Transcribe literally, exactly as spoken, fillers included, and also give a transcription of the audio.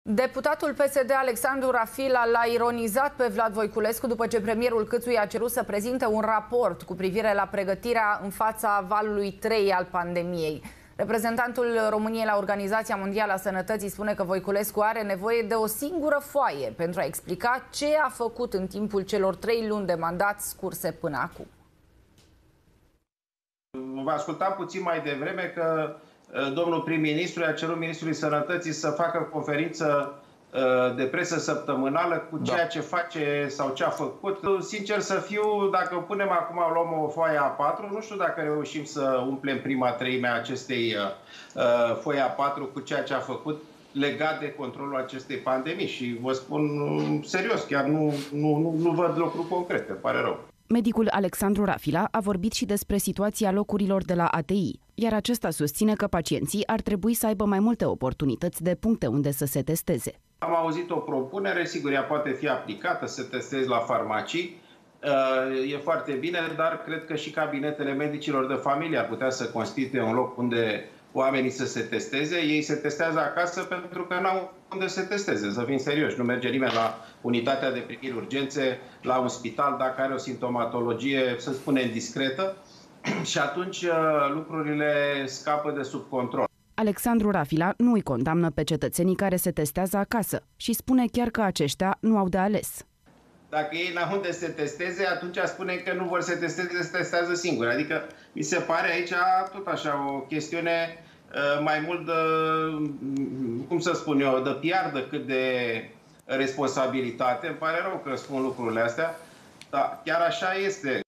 Deputatul P S D Alexandru Rafila l-a ironizat pe Vlad Voiculescu după ce premierul Câțu i-a cerut să prezinte un raport cu privire la pregătirea în fața valului trei al pandemiei. Reprezentantul României la Organizația Mondială a Sănătății spune că Voiculescu are nevoie de o singură foaie pentru a explica ce a făcut în timpul celor trei luni de mandat scurse până acum. Vă ascultam puțin mai devreme că domnul prim-ministru i-a cerut ministrului Sănătății să facă conferință de presă săptămânală cu ceea ce face sau ce a făcut. Sincer să fiu, dacă punem acum, luăm o foaie A patru, nu știu dacă reușim să umplem prima treime a acestei uh, foaie A patru cu ceea ce a făcut legat de controlul acestei pandemii. Și vă spun serios, chiar nu, nu, nu, nu văd lucruri concrete, pare rău. Medicul Alexandru Rafila a vorbit și despre situația locurilor de la A T I, iar acesta susține că pacienții ar trebui să aibă mai multe oportunități de puncte unde să se testeze. Am auzit o propunere, sigur, ea poate fi aplicată, să testezi la farmacii, e foarte bine, dar cred că și cabinetele medicilor de familie ar putea să constituie un loc unde oamenii să se testeze. Ei se testează acasă pentru că n-au unde să se testeze, să fim serioși. Nu merge nimeni la unitatea de primiri urgențe, la un spital, dacă are o simptomatologie, să spunem, discretă, și atunci lucrurile scapă de sub control. Alexandru Rafila nu îi condamnă pe cetățenii care se testează acasă și spune chiar că aceștia nu au de ales. Dacă ei n-au unde să se testeze, atunci spunem că nu vor să se testeze, se testează singuri. Adică mi se pare aici tot așa o chestiune uh, mai mult de, cum să spun eu, de P R decât de responsabilitate. Îmi pare rău că spun lucrurile astea, dar chiar așa este.